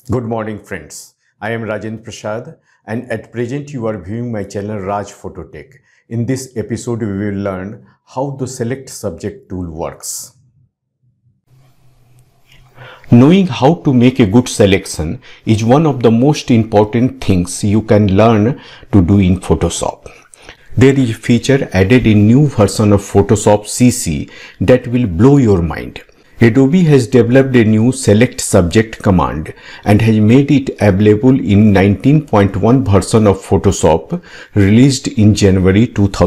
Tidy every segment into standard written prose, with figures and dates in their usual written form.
Good morning, friends. I am Rajendra Prasad, and at present you are viewing my channel Raj Phototech. In this episode, we will learn how the Select Subject tool works. Knowing how to make a good selection is one of the most important things you can learn to do in Photoshop. There is a feature added in new version of Photoshop CC that will blow your mind. Adobe has developed a new Select Subject command and has made it available in 19.1 version of Photoshop released in January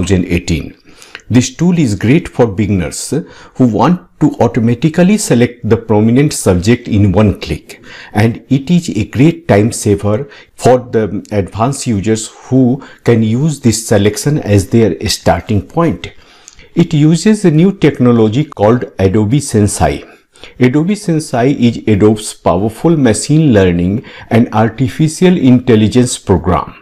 2018. This tool is great for beginners who want to automatically select the prominent subject in one click, and it is a great time saver for the advanced users who can use this selection as their starting point. It uses a new technology called Adobe Sensei. Adobe Sensei is Adobe's powerful machine learning and artificial intelligence program.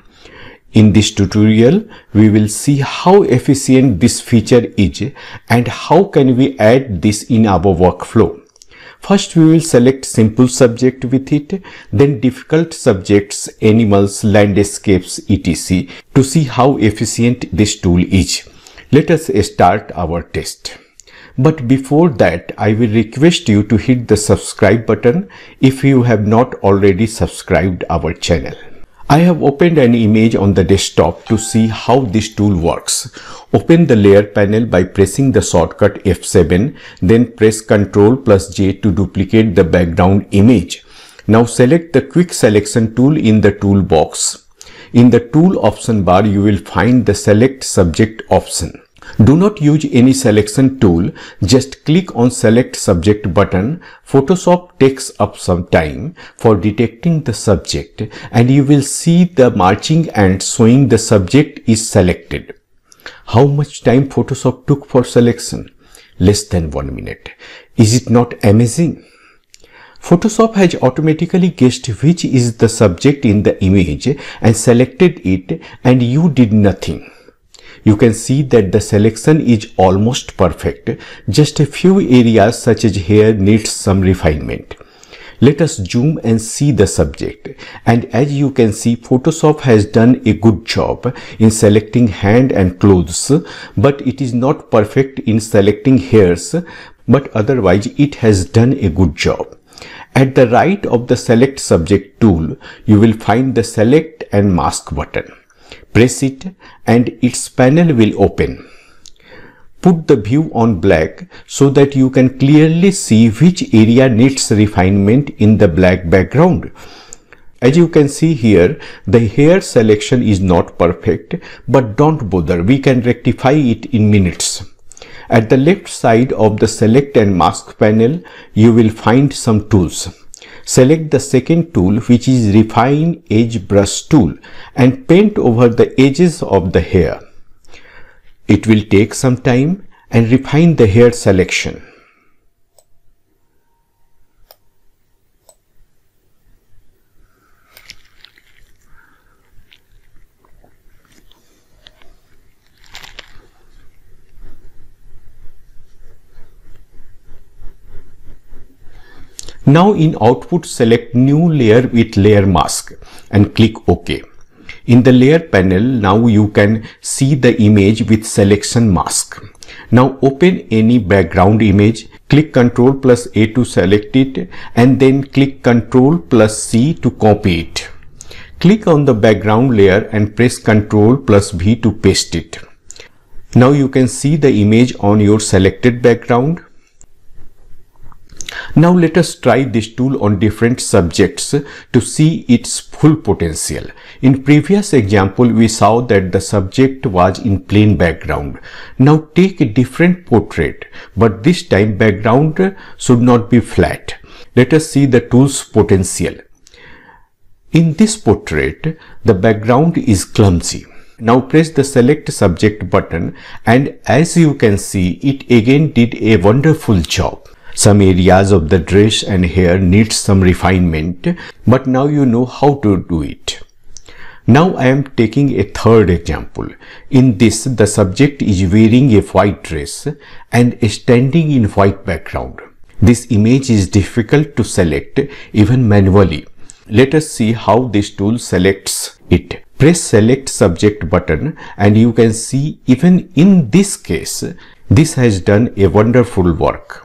In this tutorial, we will see how efficient this feature is and how can we add this in our workflow. First, we will select simple subject with it, then difficult subjects, animals, landscapes, etc. to see how efficient this tool is. Let us start our test. But before that, I will request you to hit the subscribe button if you have not already subscribed our channel. I have opened an image on the desktop to see how this tool works. Open the layer panel by pressing the shortcut F7, then press Ctrl plus J to duplicate the background image. Now select the quick selection tool in the toolbox. In the tool option bar, you will find the Select Subject option. Do not use any selection tool, just click on Select Subject button. Photoshop takes up some time for detecting the subject and you will see the marching ant showing the subject is selected. How much time Photoshop took for selection? Less than 1 minute. Is it not amazing? Photoshop has automatically guessed which is the subject in the image and selected it, and you did nothing. You can see that the selection is almost perfect. Just a few areas such as hair needs some refinement. Let us zoom and see the subject. And as you can see, Photoshop has done a good job in selecting hand and clothes, but it is not perfect in selecting hairs, but otherwise it has done a good job. At the right of the Select Subject tool, you will find the Select and Mask button. Press it and its panel will open. Put the view on black so that you can clearly see which area needs refinement in the black background. As you can see here, the hair selection is not perfect, but don't bother, we can rectify it in minutes. At the left side of the Select and Mask panel, you will find some tools. Select the second tool, which is Refine Edge Brush tool, and paint over the edges of the hair. It will take some time and refine the hair selection. Now in Output, select New Layer with Layer Mask and click OK. In the Layer panel, now you can see the image with Selection Mask. Now open any background image, click Ctrl plus A to select it, and then click Ctrl plus C to copy it. Click on the background layer and press Ctrl plus V to paste it. Now you can see the image on your selected background. Now let us try this tool on different subjects to see its full potential. In previous example, we saw that the subject was in plain background. Now take a different portrait, but this time background should not be flat. Let us see the tool's potential. In this portrait, the background is clumsy. Now press the Select Subject button, and as you can see, it again did a wonderful job. Some areas of the dress and hair need some refinement, but now you know how to do it. Now I am taking a third example. In this, the subject is wearing a white dress and standing in white background. This image is difficult to select even manually. Let us see how this tool selects it. Press select subject button and you can see even in this case, this has done a wonderful work.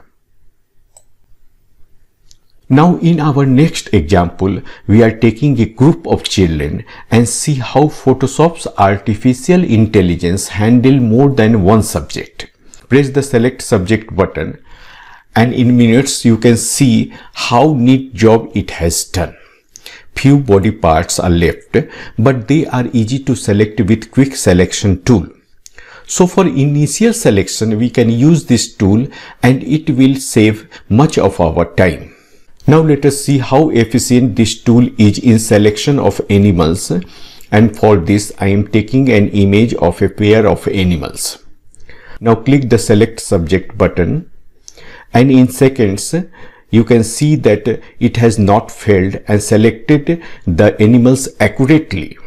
Now in our next example, we are taking a group of children and see how Photoshop's artificial intelligence handle more than one subject. Press the select subject button and in minutes you can see how neat job it has done. Few body parts are left, but they are easy to select with quick selection tool. So for initial selection, we can use this tool and it will save much of our time. Now let us see how efficient this tool is in selection of animals, and for this I am taking an image of a pair of animals. Now click the select subject button and in seconds you can see that it has not failed and selected the animals accurately.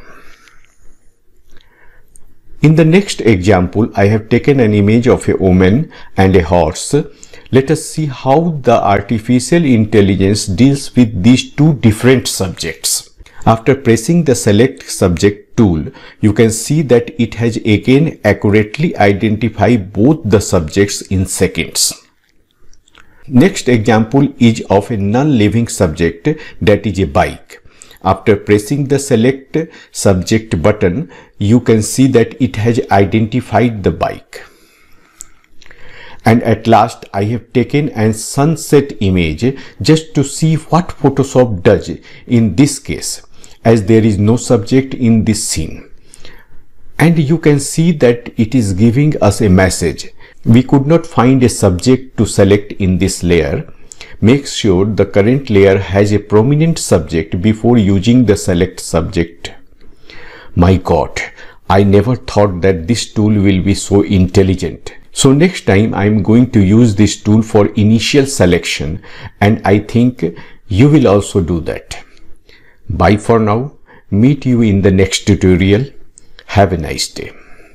In the next example, I have taken an image of a woman and a horse. Let us see how the artificial intelligence deals with these two different subjects. After pressing the select subject tool, you can see that it has again accurately identified both the subjects in seconds. Next example is of a non-living subject, that is a bike. After pressing the select subject button, you can see that it has identified the bike. And at last I have taken a sunset image just to see what Photoshop does in this case, as there is no subject in this scene. And you can see that it is giving us a message. We could not find a subject to select in this layer. Make sure the current layer has a prominent subject before using the select subject. My God, I never thought that this tool will be so intelligent. So next time I am going to use this tool for initial selection, and I think you will also do that. Bye for now. Meet you in the next tutorial. Have a nice day.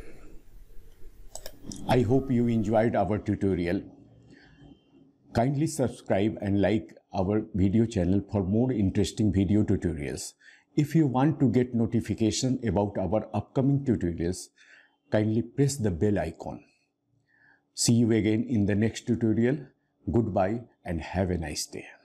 I hope you enjoyed our tutorial. Kindly subscribe and like our video channel for more interesting video tutorials. If you want to get notification about our upcoming tutorials, kindly press the bell icon. See you again in the next tutorial. Goodbye and have a nice day.